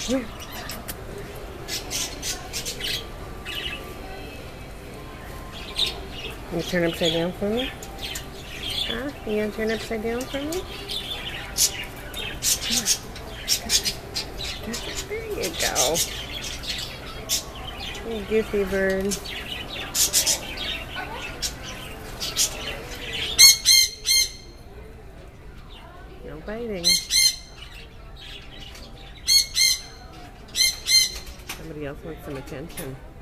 Can you turn upside down for me? Huh? You gonna turn upside down for me? There you go. You goofy bird. No biting. Somebody else wants some attention.